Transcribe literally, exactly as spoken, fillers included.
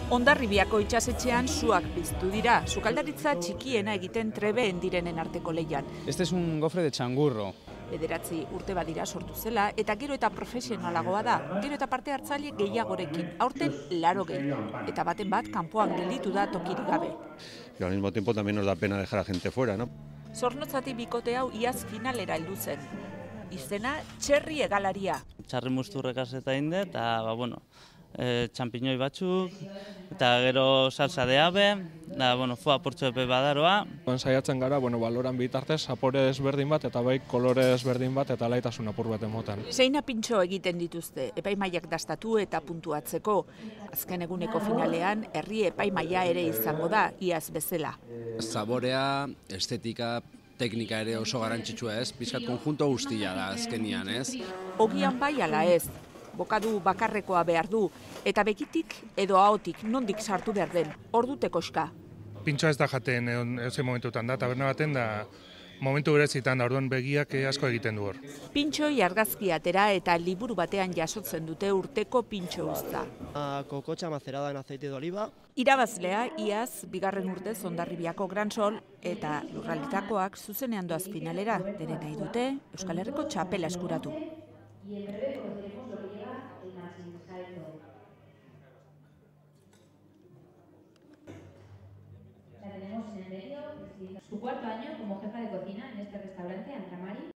Hondarribiako itsasetxean suak piztu dira, sukaldaritza txikiena egiten trebeen direnen arteko lehian. Este es un gofre de txangurro. Bederatzi urte badira sortu zela, eta gero eta profesionalagoa da, gero eta parte hartzaile gehiagorekin, aurten laro gehi, eta baten bat kanpoan gelditu da tokirik gabe. Y al mismo tiempo también nos da pena dejar a gente fuera, ¿no? Zornotzati bikote hau iaz finalera heldu zen. Izena txerri egalaria. Txarri musturrek azeta inde, eta, ba, bueno, e, txampiñoi batzuk, eta gero salsa de ave, da, bueno, foa portxo epe badaroa. Saiatzen gara, bueno, baloran bitartez, zapore ezberdin bat, eta bai kolore ezberdin bat, eta laitasun apur bat emotan. Seina pintxo egiten dituzte, epaimaiak dastatu eta puntuatzeko. Azken eguneko finalean, herri epaimaia ere izango da, iaz bezala. Zaborea, estetika, teknika ere oso garrantzitsua ez, pizkat konjunto guztia da azkenian ez. Ogian bai ala ez, bokadu bakarrekoa behar du, eta begitik edo ahotik nondik sartu behar den, ordute koska. Pintxoa ez da jaten edozein momentutan da, taberna baten da momentu berezitan da, orduan begiak asko egiten du hor. Pintxoi argazki atera eta liburu batean jasotzen dute urteko pintxo uzta. Cococha macerada en aceite de oliva. Irabazlea, iaz, bigarren urtez Hondarribiako Gran Sol eta lurraldetakoak zuzenean doaz finalera, dere nahi dute Euskal Herriko txapela eskuratu. Su cuarto año como jefa de cocina en este restaurante Antramari.